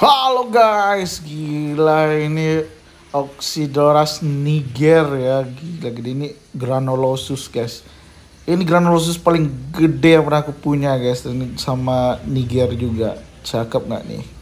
Halo guys, gila ini Oxydoras Niger ya, gila gede ini Granulosus guys. Ini Granulosus paling gede yang pernah aku punya guys, ini sama Niger juga, cakep nggak nih?